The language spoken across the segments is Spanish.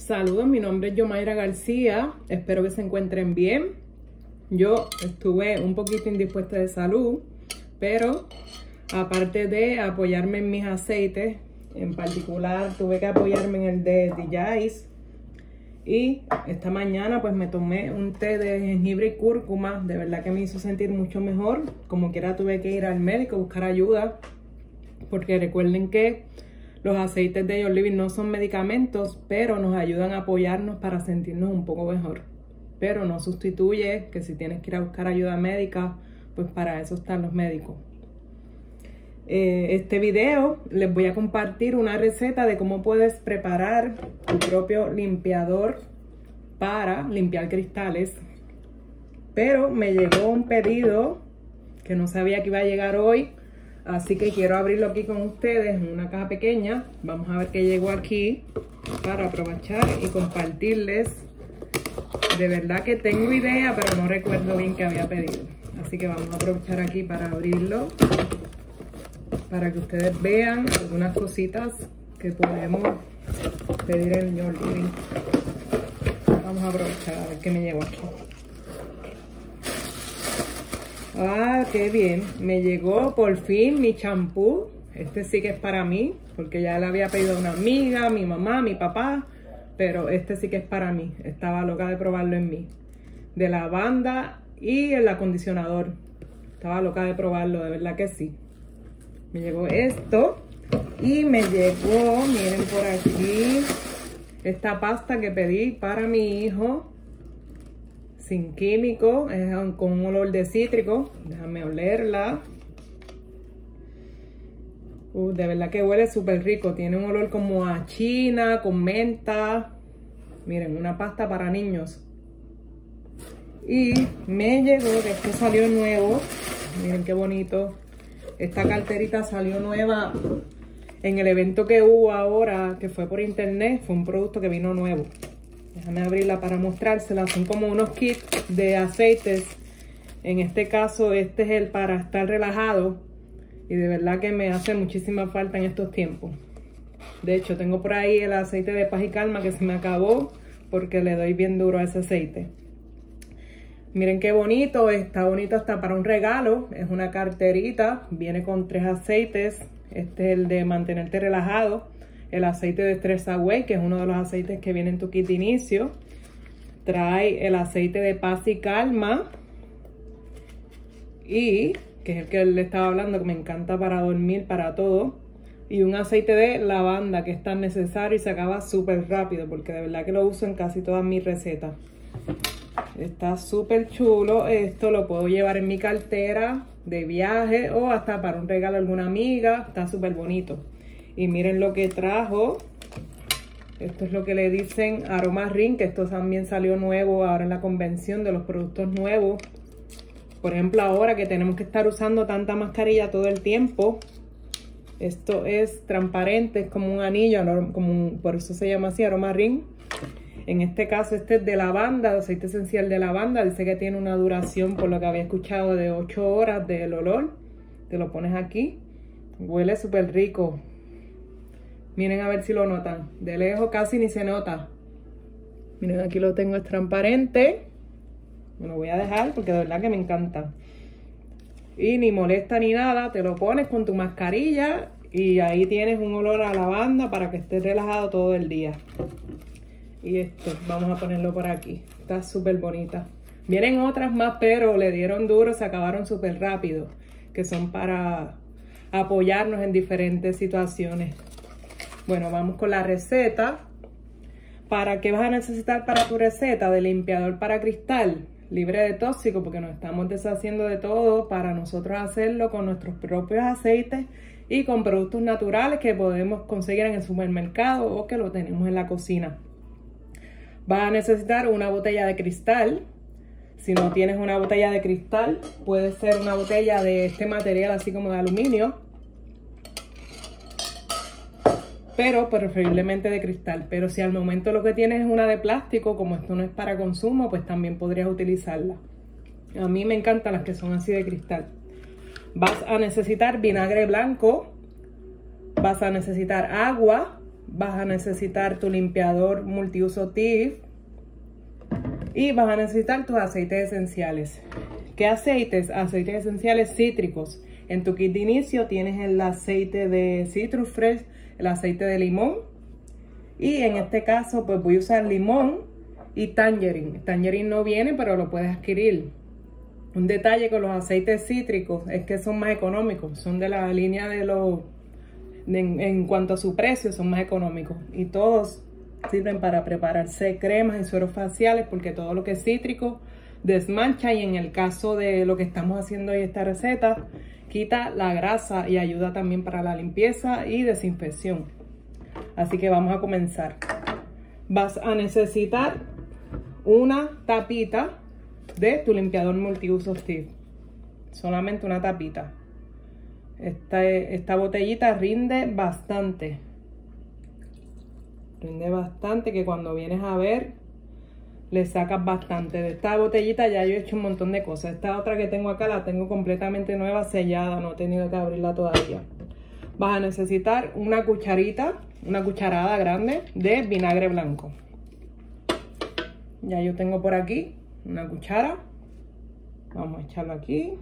Saludos, mi nombre es Yomaira García, espero que se encuentren bien. Yo estuve un poquito indispuesta de salud, pero aparte de apoyarme en mis aceites, en particular tuve que apoyarme en el de DJs. Y esta mañana pues me tomé un té de jengibre y cúrcuma, de verdad que me hizo sentir mucho mejor. Como quiera tuve que ir al médico a buscar ayuda, porque recuerden que los aceites de Your Living no son medicamentos, pero nos ayudan a apoyarnos para sentirnos un poco mejor. Pero no sustituye que si tienes que ir a buscar ayuda médica, pues para eso están los médicos. Este video les voy a compartir una receta de cómo puedes preparar tu propio limpiador para limpiar cristales. Pero me llegó un pedido que no sabía que iba a llegar hoy, así que quiero abrirlo aquí con ustedes en una caja pequeña. Vamos a ver qué llegó aquí para aprovechar y compartirles. De verdad que tengo idea, pero no recuerdo bien qué había pedido. Así que vamos a aprovechar aquí para abrirlo, para que ustedes vean algunas cositas que podemos pedir en Your Living. Vamos a aprovechar a ver qué me llegó aquí. Ah, qué bien. Me llegó por fin mi champú. Este sí que es para mí, porque ya le había pedido a una amiga, mi mamá, mi papá, pero este sí que es para mí. Estaba loca de probarlo en mí. De lavanda y el acondicionador. Estaba loca de probarlo, de verdad que sí. Me llegó esto y me llegó, miren por aquí, esta pasta que pedí para mi hijo. Sin químico, es con un olor de cítrico. Déjame olerla. De verdad que huele súper rico. Tiene un olor como a china, con menta. Miren, una pasta para niños. Y me llegó, que esto salió nuevo. Miren qué bonito. Esta carterita salió nueva en el evento que hubo ahora, que fue por internet. Fue un producto que vino nuevo. Déjame abrirla para mostrársela. Son como unos kits de aceites. En este caso, este es el para estar relajado. Y de verdad que me hace muchísima falta en estos tiempos. De hecho, tengo por ahí el aceite de paz y calma que se me acabó, porque le doy bien duro a ese aceite. Miren qué bonito. Está bonito hasta para un regalo. Es una carterita. Viene con 3 aceites. Este es el de mantenerte relajado. El aceite de Stress Away, que es uno de los aceites que viene en tu kit de inicio. Trae el aceite de paz y calma. Y, que es el que le estaba hablando, que me encanta para dormir, para todo. Y un aceite de lavanda, que es tan necesario y se acaba súper rápido, porque de verdad que lo uso en casi todas mis recetas. Está súper chulo. Esto lo puedo llevar en mi cartera de viaje o hasta para un regalo a alguna amiga. Está súper bonito. Y miren lo que trajo. Esto es lo que le dicen Aroma Ring, que esto también salió nuevo ahora en la convención de los productos nuevos. Por ejemplo, ahora que tenemos que estar usando tanta mascarilla todo el tiempo. Esto es transparente, es como un anillo, por eso se llama así, Aroma Ring. En este caso, este es de lavanda, aceite esencial de lavanda. Dice que tiene una duración, por lo que había escuchado, de 8 horas del olor. Te lo pones aquí. Huele súper rico. Miren a ver si lo notan. De lejos casi ni se nota. Miren, aquí lo tengo, es transparente. Me lo voy a dejar porque de verdad que me encanta. Y ni molesta ni nada. Te lo pones con tu mascarilla y ahí tienes un olor a lavanda para que estés relajado todo el día. Y esto, vamos a ponerlo por aquí. Está súper bonita. Vienen otras más, pero le dieron duro, se acabaron súper rápido. Que son para apoyarnos en diferentes situaciones. Bueno, vamos con la receta. ¿Para qué vas a necesitar para tu receta de limpiador para cristal? Libre de tóxicos, porque nos estamos deshaciendo de todo para nosotros hacerlo con nuestros propios aceites y con productos naturales que podemos conseguir en el supermercado o que lo tenemos en la cocina. Vas a necesitar una botella de cristal. Si no tienes una botella de cristal, puede ser una botella de este material así como de aluminio, pero preferiblemente de cristal. Pero si al momento lo que tienes es una de plástico, como esto no es para consumo, pues también podrías utilizarla. A mí me encantan las que son así de cristal. Vas a necesitar vinagre blanco, vas a necesitar agua, vas a necesitar tu limpiador multiuso Tiff y vas a necesitar tus aceites esenciales. ¿Qué aceites? Aceites esenciales cítricos. En tu kit de inicio tienes el aceite de Citrus Fresh, el aceite de limón, y en este caso pues voy a usar limón y tangerine. Tangerine no viene, pero lo puedes adquirir. Un detalle con los aceites cítricos es que son más económicos, son de la línea de los, en cuanto a su precio, son más económicos, y todos sirven para prepararse cremas y sueros faciales, porque todo lo que es cítrico desmancha, y en el caso de lo que estamos haciendo hoy, esta receta, quita la grasa y ayuda también para la limpieza y desinfección. Así que vamos a comenzar. Vas a necesitar una tapita de tu limpiador multiuso Tiff, solamente una tapita. Esta botellita rinde bastante, que cuando vienes a ver le sacas bastante. De esta botellita ya yo he hecho un montón de cosas. Esta otra que tengo acá la tengo completamente nueva, sellada, no he tenido que abrirla todavía. Vas a necesitar una cucharada grande de vinagre blanco. Ya yo tengo por aquí una cuchara. Vamos a echarlo aquí.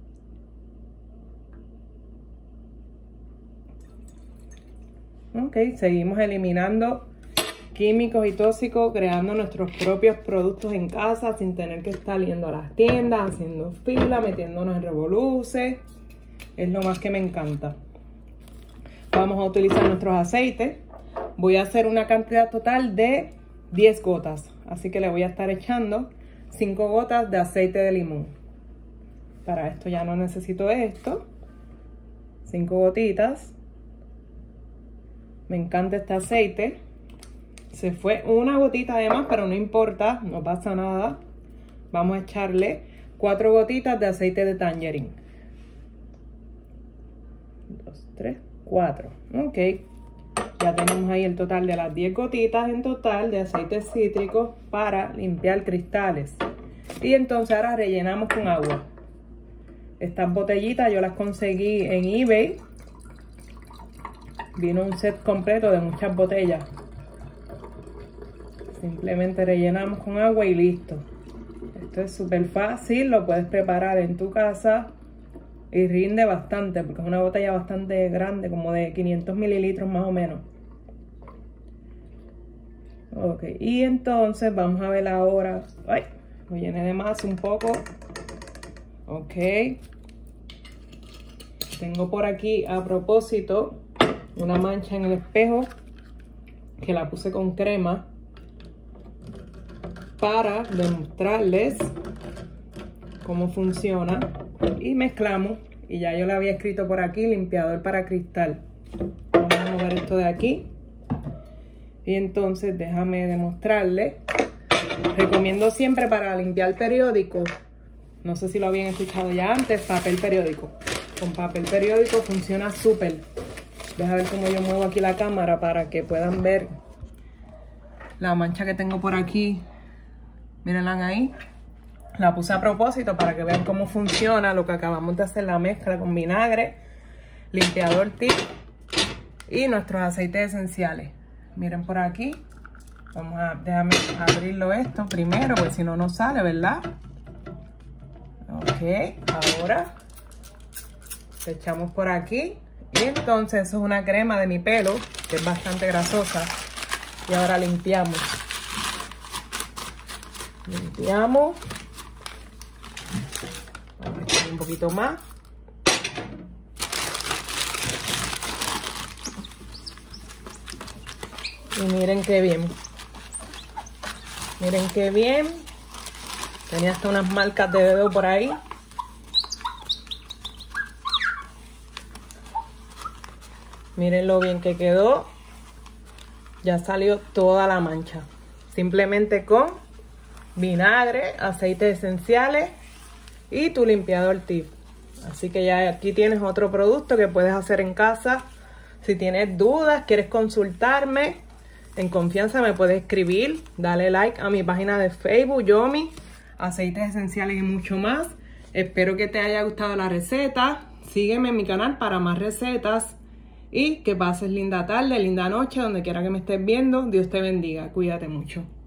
Ok, seguimos eliminando químicos y tóxicos, creando nuestros propios productos en casa sin tener que estar yendo a las tiendas, haciendo fila, metiéndonos en revoluces. Es lo más que me encanta. Vamos a utilizar nuestros aceites. Voy a hacer una cantidad total de 10 gotas, así que le voy a estar echando 5 gotas de aceite de limón. Para esto ya no necesito esto. 5 gotitas. Me encanta este aceite. Se fue una gotita de más, pero no importa, no pasa nada. Vamos a echarle 4 gotitas de aceite de tangerine. 2, 3, 4. Ok. Ya tenemos ahí el total de las 10 gotitas en total de aceites cítricos para limpiar cristales. Y entonces ahora rellenamos con agua. Estas botellitas yo las conseguí en eBay. Vino un set completo de muchas botellas. Simplemente rellenamos con agua y listo. Esto es súper fácil, lo puedes preparar en tu casa y rinde bastante, porque es una botella bastante grande, como de 500 mililitros más o menos. Ok, y entonces vamos a ver ahora. Ay, lo llené de más un poco. Ok. Tengo por aquí a propósito una mancha en el espejo que la puse con crema para demostrarles cómo funciona. Y mezclamos, y ya yo le había escrito por aquí, limpiador para cristal. Vamos a mover esto de aquí. Y entonces déjame demostrarles. Recomiendo siempre para limpiar periódico, no sé si lo habían escuchado ya antes, papel periódico. Con papel periódico funciona súper. Deja ver cómo yo muevo aquí la cámara para que puedan ver la mancha que tengo por aquí. Mírenla ahí. La puse a propósito para que vean cómo funciona lo que acabamos de hacer, la mezcla con vinagre, limpiador Tiff y nuestros aceites esenciales. Miren por aquí. Déjame abrirlo esto primero, porque si no, no sale, ¿verdad? Ok, ahora le echamos por aquí. Y entonces eso es una crema de mi pelo, que es bastante grasosa. Y ahora limpiamos. Limpiamos. Vamos a echar un poquito más. Y miren qué bien. Miren qué bien. Tenía hasta unas marcas de dedo por ahí. Miren lo bien que quedó. Ya salió toda la mancha. Simplemente con vinagre, aceites esenciales y tu limpiador Tiff. Así que ya aquí tienes otro producto que puedes hacer en casa. Si tienes dudas, quieres consultarme, en confianza me puedes escribir. Dale like a mi página de Facebook, Yomi, aceites esenciales y mucho más. Espero que te haya gustado la receta. Sígueme en mi canal para más recetas. y que pases linda tarde, linda noche, donde quiera que me estés viendo. Dios te bendiga, cuídate mucho.